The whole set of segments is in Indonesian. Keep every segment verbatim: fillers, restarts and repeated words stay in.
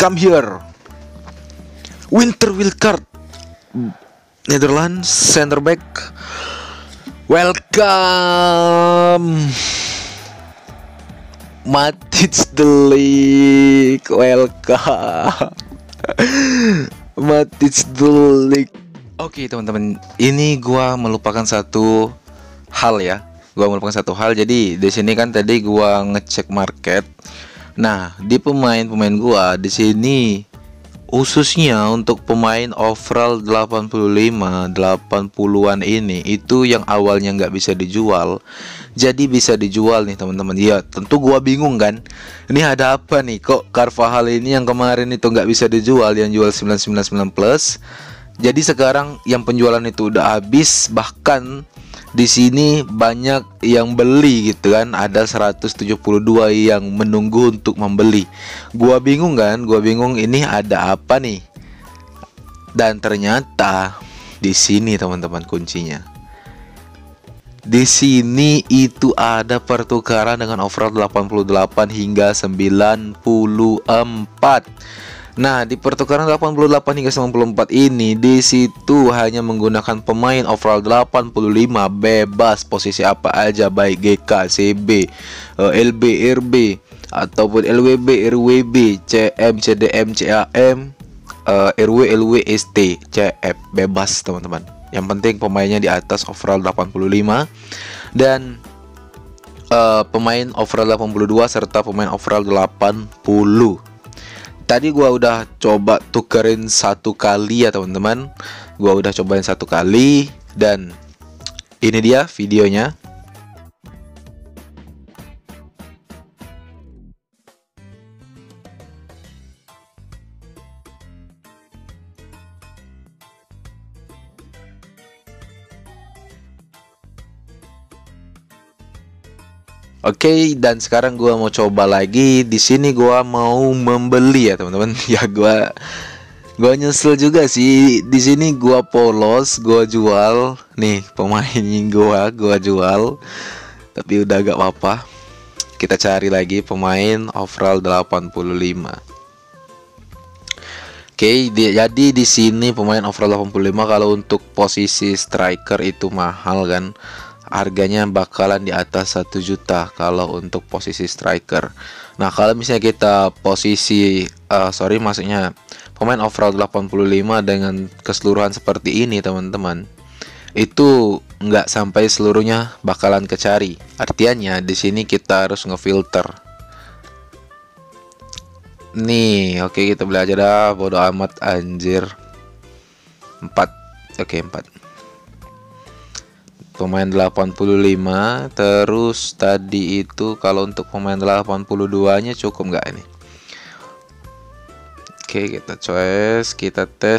come here. Winter Wildcard, Netherlands, center back. Welcome. Matic de Ligt. Welcome. Matic de Ligt. Oke teman-teman, ini gua melupakan satu hal ya. Gua melupakan satu hal. Jadi di sini kan tadi gua ngecek market. Nah, di pemain-pemain gua di sini khususnya untuk pemain overall delapan puluh lima, delapan puluhan ini itu yang awalnya nggak bisa dijual jadi bisa dijual nih teman-teman. Ya tentu gua bingung kan, ini ada apa nih, kok Carvajal ini yang kemarin itu nggak bisa dijual, yang jual sembilan sembilan sembilan plus, jadi sekarang yang penjualan itu udah habis. Bahkan di sini banyak yang beli gitu kan, ada seratus tujuh puluh dua yang menunggu untuk membeli. Gua bingung kan, gua bingung ini ada apa nih. Dan ternyata di sini teman-teman kuncinya. Di sini itu ada pertukaran dengan overall delapan puluh delapan hingga sembilan puluh empat. Nah, di pertukaran delapan puluh delapan hingga sembilan puluh empat ini di situ hanya menggunakan pemain overall delapan puluh lima bebas posisi apa aja, baik G K, C B, L B, R B ataupun L W B, R W B, C M, C D M, C A M, R W, L W, S T, C F, bebas teman-teman. Yang penting pemainnya di atas overall delapan puluh lima dan uh, pemain overall delapan puluh dua serta pemain overall delapan puluh. Tadi gua udah coba tukerin satu kali ya teman-teman. Gua udah cobain satu kali dan ini dia videonya. Oke, okay, dan sekarang gua mau coba lagi. Di sini gua mau membeli ya teman-teman. Ya gua gua nyesel juga sih. Di sini gua polos, gua jual nih pemain gua, gua jual. Tapi udah gak apa-apa. Kita cari lagi pemain overall delapan puluh lima. Oke, okay, jadi di sini pemain overall delapan puluh lima kalau untuk posisi striker itu mahal kan. Harganya bakalan di atas satu juta kalau untuk posisi striker. Nah, kalau misalnya kita posisi uh, sorry maksudnya pemain overall delapan puluh lima dengan keseluruhan seperti ini teman-teman, itu nggak sampai seluruhnya bakalan kecari. Artinya di sini kita harus ngefilter. Nih, oke okay, kita belajar dah, bodo amat anjir. empat. Oke, okay, empat. Pemain delapan puluh lima. Terus tadi itu kalau untuk pemain delapan puluh dua nya cukup nggak ini? Oke, kita choice, kita tes.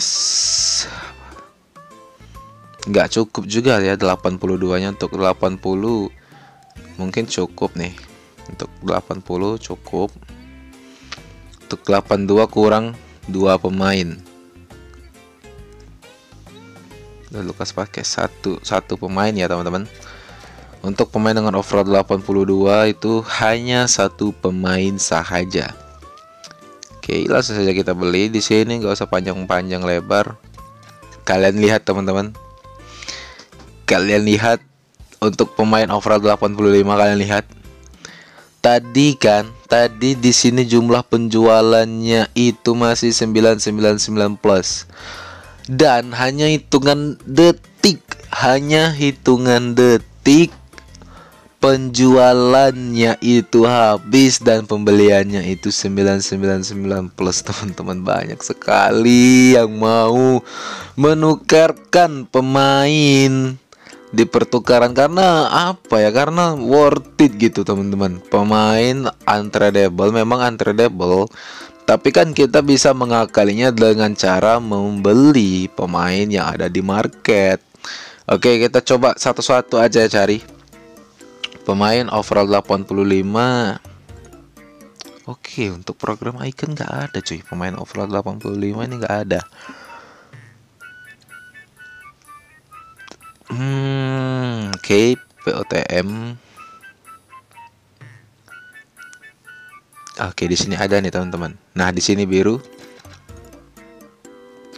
Nggak cukup juga ya delapan puluh dua nya. Untuk delapan puluh mungkin cukup nih. Untuk delapan puluh cukup. Untuk delapan puluh dua kurang dua pemain. Lukas pakai satu satu pemain ya teman-teman. Untuk pemain dengan overall delapan puluh dua itu hanya satu pemain saja. Oke, langsung saja kita beli. Di sini nggak usah panjang-panjang lebar. Kalian lihat teman-teman. Kalian lihat untuk pemain overall delapan puluh lima, kalian lihat. Tadi kan, tadi di sini jumlah penjualannya itu masih sembilan sembilan sembilan plus. Dan hanya hitungan detik, hanya hitungan detik penjualannya itu habis dan pembeliannya itu sembilan sembilan sembilan plus teman-teman. Banyak sekali yang mau menukarkan pemain di pertukaran karena apa ya? Karena worth it gitu teman-teman. Pemain untradeable, memang untradeable. Tapi kan kita bisa mengakalinya dengan cara membeli pemain yang ada di market. Oke, kita coba satu-satu aja cari. Pemain overall delapan puluh lima. Oke, untuk program icon nggak ada cuy. Pemain overall delapan puluh lima ini nggak ada. Hmm, oke, P O T M. Oke, di sini ada nih teman-teman. Nah, di sini biru.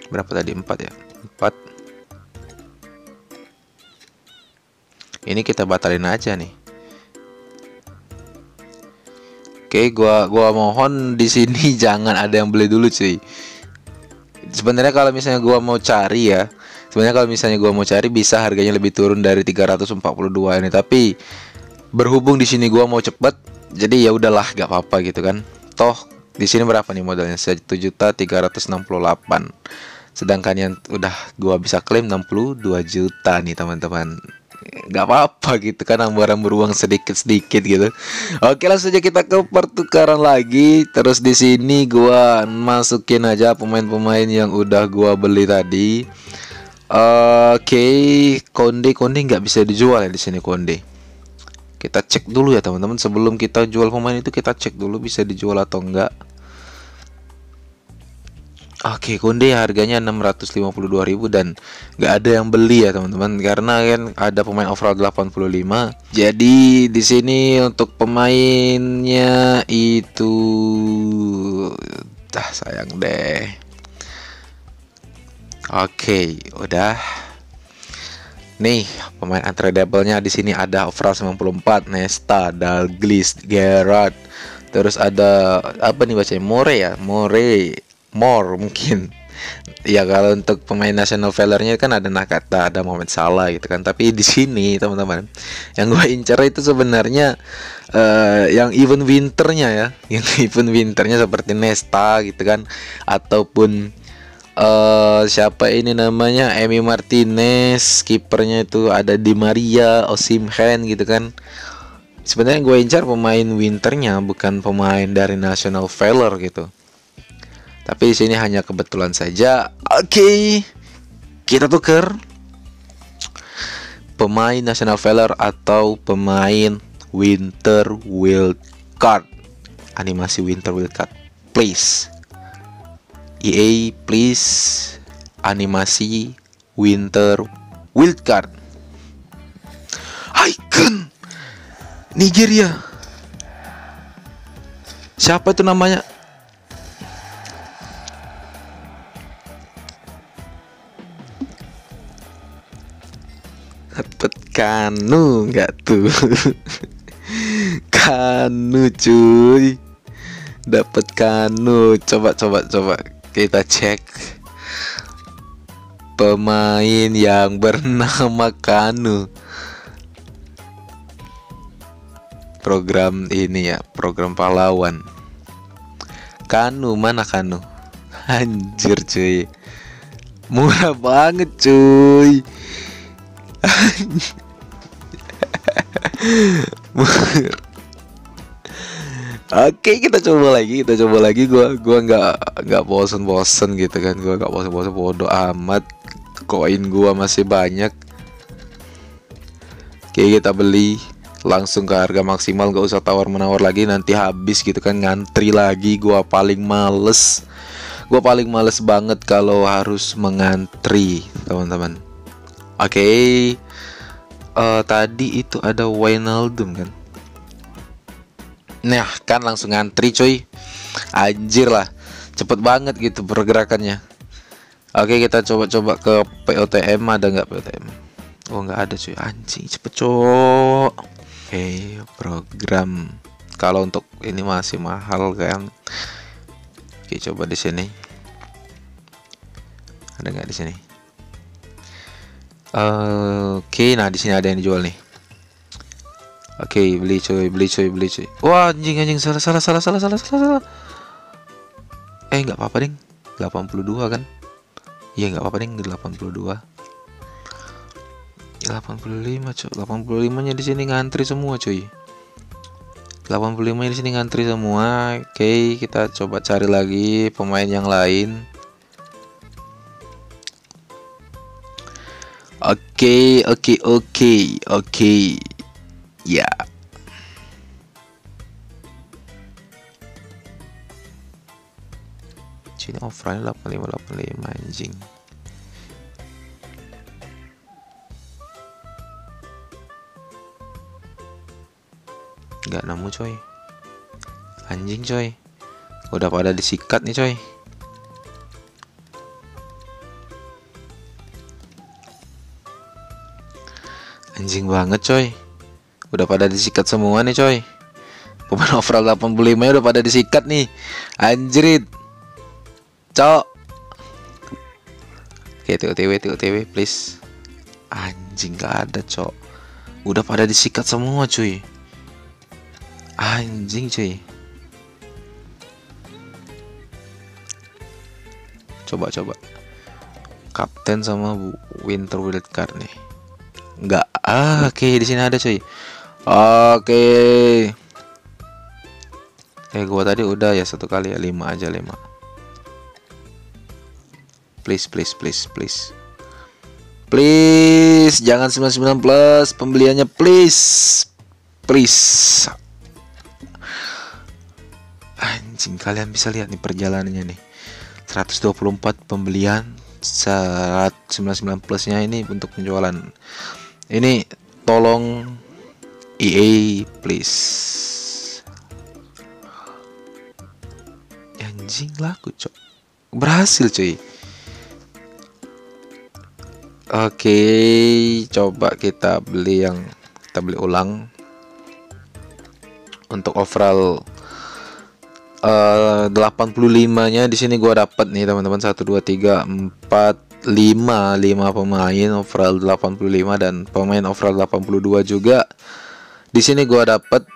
Berapa tadi? Empat ya? Empat. Ini kita batalin aja nih. Oke, gua gua mohon di sini jangan ada yang beli dulu, cuy. Sebenarnya kalau misalnya gua mau cari ya, sebenarnya kalau misalnya gua mau cari bisa harganya lebih turun dari tiga ratus empat puluh dua ini, tapi berhubung di sini gua mau cepet, jadi ya udahlah, gak apa-apa gitu kan. Toh di sini berapa nih modalnya? satu juta tiga ratus enam puluh delapan. Sedangkan yang udah gua bisa klaim enam puluh dua juta nih, teman-teman. Gak apa-apa gitu kan, ambur-ambur uang sedikit-sedikit gitu. Oke, langsung aja kita ke pertukaran lagi. Terus di sini gua masukin aja pemain-pemain yang udah gua beli tadi. Oke, Konde Konde nggak bisa dijual ya di sini Konde. Kita cek dulu ya teman-teman, sebelum kita jual pemain itu kita cek dulu bisa dijual atau enggak. Oke, Konde harganya enam ratus lima puluh dua ribu dan nggak ada yang beli ya teman-teman, karena kan ada pemain overall delapan puluh lima. Jadi di sini untuk pemainnya itu dah sayang deh. Oke, udah. Nih, pemain untradeable-nya di sini ada overall sembilan puluh empat, Nesta, Dalglish, Gerrard. Terus ada apa nih bacanya? More ya, More. More mungkin ya. Kalau untuk pemain national valor-nya kan ada Nakata, ada Mohamed Salah gitu kan. Tapi di sini teman-teman, yang gue incer itu sebenarnya uh, yang event winternya ya, yang event winternya seperti Nesta gitu kan, ataupun uh, siapa ini namanya Emi Martinez, kipernya itu ada Di Maria, Osimhen gitu kan. Sebenarnya gue incar pemain winternya, bukan pemain dari national valor gitu. Tapi di sini hanya kebetulan saja. Oke, kita tuker pemain national valor atau pemain winter wild card. Animasi winter wild card, please. E A, please. Animasi winter wild card. Icon Nigeria. Siapa itu namanya? Dapat Kanu nggak tuh? Kanu cuy, dapat Kanu. Coba coba coba kita cek pemain yang bernama Kanu. Program ini ya, program pahlawan. Kanu, mana Kanu? Anjir cuy, murah banget cuy. Oke, kita coba lagi, kita coba lagi. Gua gua nggak nggak bosen-bosen gitu kan. Gua nggak bosen-bosen, bodo amat. Koin gua masih banyak. Oke, kita beli langsung ke harga maksimal, nggak usah tawar-menawar lagi, nanti habis gitu kan, ngantri lagi. Gua paling males. Gua paling males banget kalau harus mengantri, teman-teman. Oke, okay. uh, tadi itu ada Wijnaldum kan. Nah kan langsung ngantri coy. Anjir lah, cepet banget gitu pergerakannya. Oke, okay, kita coba-coba ke P O T M. Ada nggak P O T M? Oh nggak ada cuy, anjing cepet cok. Oke, okay, program. Kalau untuk ini masih mahal kan. Oke, okay, coba di sini. Ada nggak di sini? Uh, Oke, okay, nah di sini ada yang dijual nih. Oke, okay, beli cuy, beli cuy, beli cuy. Wah, anjing anjing salah salah salah salah salah salah salah. Eh, nggak apa-apa ding. delapan puluh dua kan? Iya, nggak apa-apa ding, delapan puluh dua. delapan puluh lima cuy. delapan puluh lima-nya di sini ngantri semua cuy. delapan puluh lima-nya di sini ngantri semua. Oke, okay, kita coba cari lagi pemain yang lain. Oke, oke, oke, oke. Ya. Sini offline delapan lima delapan lima anjing. Nggak nemu coy. Anjing coy. Udah pada disikat nih coy. Anjing banget coy. Udah pada disikat semua nih coy. Pemain overall delapan puluh lima nya udah pada disikat nih. Anjrit. Cok. Oke, T O T W, T O T W please. Anjing gak ada cok. Udah pada disikat semua cuy. Anjing cuy. Coba coba. Kapten sama Winter Wildcard nih. Enggak. Ah, oke okay, di sini ada cuy. Oke. Okay. Eh gua tadi udah ya satu kali ya, lima aja lima. Please please please please. Please jangan sembilan puluh sembilan plus pembeliannya please. Please. Anjing, kalian bisa lihat nih perjalanannya nih. seratus dua puluh empat pembelian, seratus sembilan puluh sembilan plusnya ini untuk penjualan. Ini tolong E A please. Anjing laku cok. Berhasil cuy. Oke, coba kita beli yang kita beli ulang untuk overall uh, delapan puluh lima nya. Di sini gua dapat nih teman-teman satu dua tiga empat lima lima pemain overall delapan puluh lima dan pemain overall delapan puluh dua juga. Di sini gua dapat.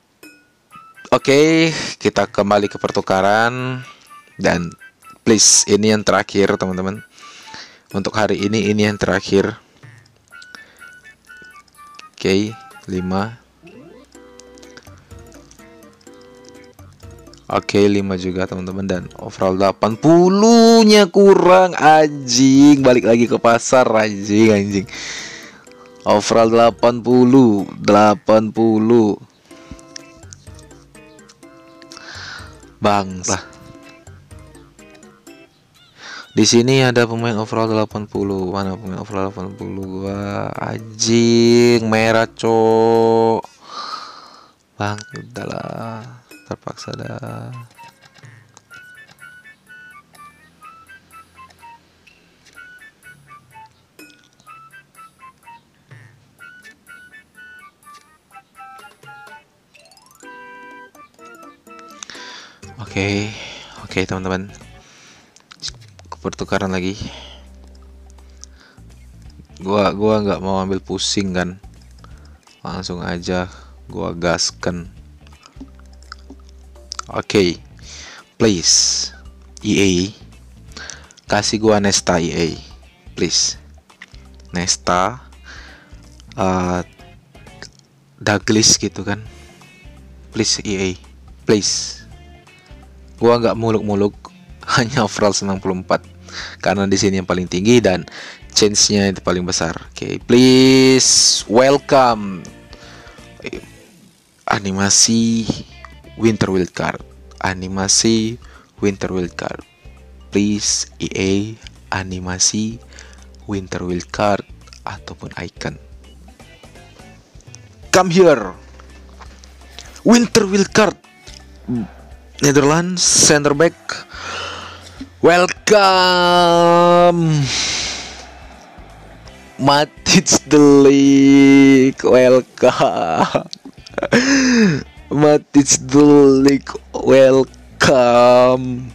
Oke, kita kembali ke pertukaran dan please ini yang terakhir teman-teman. Untuk hari ini ini yang terakhir. Oke, lima. Oke, lima juga teman-teman dan overall delapan puluh nya kurang anjing. Balik lagi ke pasar anjing anjing. Overall delapan puluh, delapan puluh. Bangsa. Di sini ada pemain overall delapan puluh. Mana pemain overall delapan puluh gua? Anjing, merah, cok. Bang, udahlah. Terpaksa dah. Oke, okay. Oke okay, teman-teman. Pertukaran lagi. Gua gua nggak mau ambil pusing kan. Langsung aja gua gaskan. Oke. Okay. Please E A kasih gua Nesta E A. Please. Nesta uh, Douglas gitu kan. Please E A. Please. Gua nggak muluk-muluk, hanya overall sembilan puluh empat karena di sini yang paling tinggi dan chance-nya itu paling besar. Oke, okay, please welcome animasi Winter Wildcard. Animasi Winter Wildcard. Please E A animasi Winter Wildcard ataupun icon. Come here. Winter Wildcard. Netherlands center back. Welcome Matic de Ligt. Welcome Matic de Ligt. Welcome.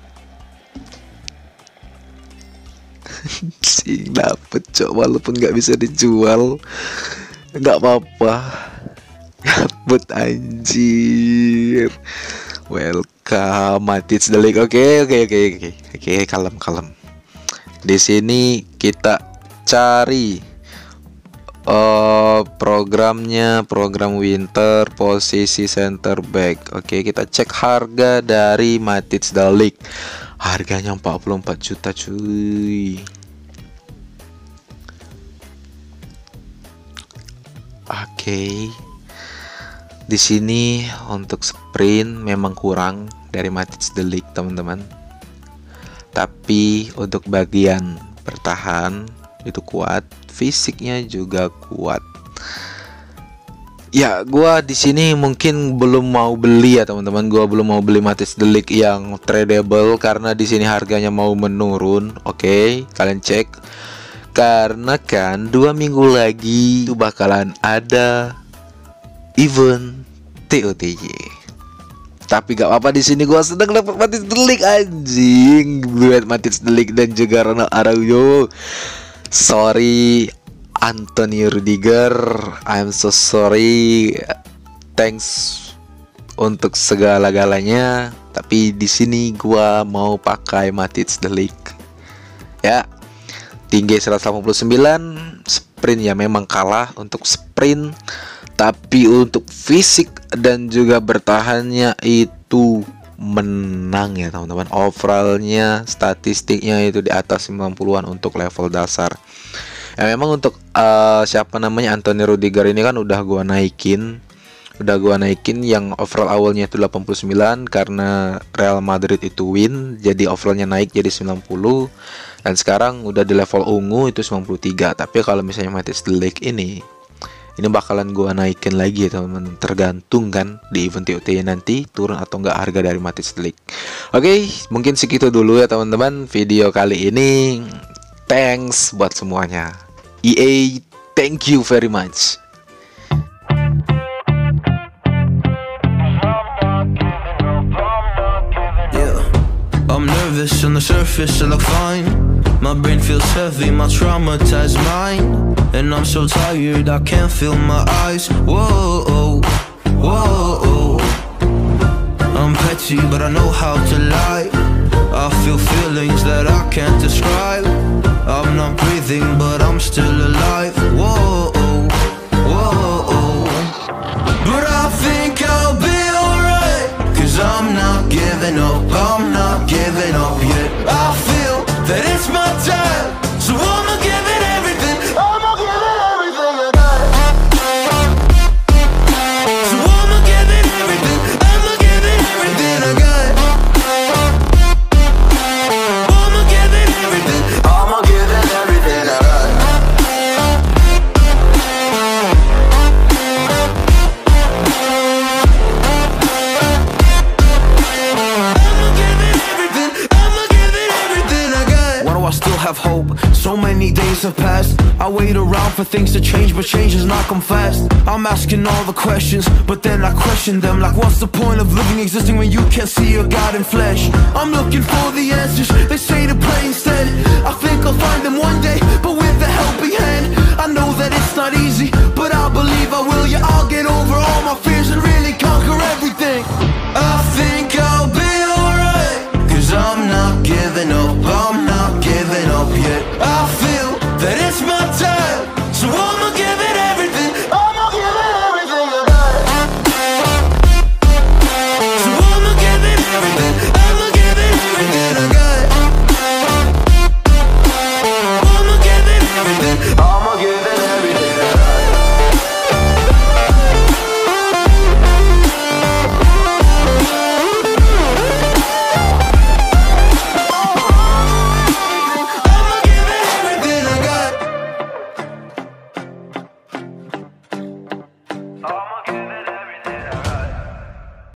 Sih dapet cok, walaupun nggak bisa dijual nggak apa-apa. Dapet anjir. Welcome Matic de Ligt. Oke oke oke oke oke kalem kalem. Di sini kita cari uh, programnya, program winter posisi center back. Oke, kita cek harga dari Matic de Ligt. Harganya empat puluh empat juta cuy. Oke. Di sini untuk sprint memang kurang dari Matic de Ligt teman-teman. Tapi untuk bagian bertahan itu kuat, fisiknya juga kuat. Ya, gua di sini mungkin belum mau beli ya teman-teman. Gua belum mau beli Matic de Ligt yang tradable karena di sini harganya mau menurun. Oke, kalian cek. Karena kan dua minggu lagi itu bakalan ada event T O T Y. Tapi gak apa-apa, di sini gua sedang dapat Matic De Ligt anjing. Buat Matic De Ligt dan juga Ronald Araujo. Sorry Anthony Rudiger, I'm so sorry. Thanks untuk segala-galanya. Tapi di sini gua mau pakai Matic De Ligt. Ya. Tinggi seratus delapan puluh sembilan, sprint ya memang kalah untuk sprint. Tapi untuk fisik dan juga bertahannya itu menang ya teman-teman. Overallnya, statistiknya itu di atas sembilan puluhan untuk level dasar. Ya memang untuk uh, siapa namanya Anthony Rudiger ini kan udah gua naikin. Udah gua naikin yang overall awalnya itu delapan puluh sembilan karena Real Madrid itu win. Jadi overallnya naik jadi sembilan puluh. Dan sekarang udah di level ungu itu sembilan puluh tiga. Tapi kalau misalnya Matic De Ligt ini Ini bakalan gua naikin lagi ya teman-teman. Tergantung kan di event T O T Y nanti turun atau enggak harga dari Matic De Ligt. Oke, mungkin segitu dulu ya teman-teman video kali ini. Thanks buat semuanya. E A, thank you very much. Yeah, I'm nervous on the surface, I look fine. My brain feels heavy, my traumatized mind. And I'm so tired, I can't feel my eyes. Whoa, whoa. I'm petty, but I know how to lie. I feel feelings that I can't describe. I'm not breathing, but I'm still alive. Whoa, whoa. But I think I'll be alright, 'cause I'm not giving up, I'm not giving up yet. I feel that it's my time, so I'ma give it everything. I'ma give it everything I got. So I'ma give it everything, I'ma give it everything I got. I'ma give it everything, I'ma give it everything I got. I'ma give it everything, I'ma give it everything I got. Why do I still have hope? So many days have passed. I wait around for things to change, but change has not come fast. I'm asking all the questions, but then I question them. Like, what's the point of living, existing when you can't see your God in flesh? I'm looking for the answers, they say to pray instead. I think I'll find them one day, but with a helping hand. I know that it's not easy, but I believe I will. Yeah, I'll get over all my fears and really conquer everything. I think I'll be alright, 'cause I'm not giving up.